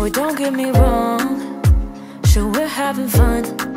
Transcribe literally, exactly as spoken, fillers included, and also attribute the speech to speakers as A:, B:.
A: Boy, don't get me wrong, sure we're having fun,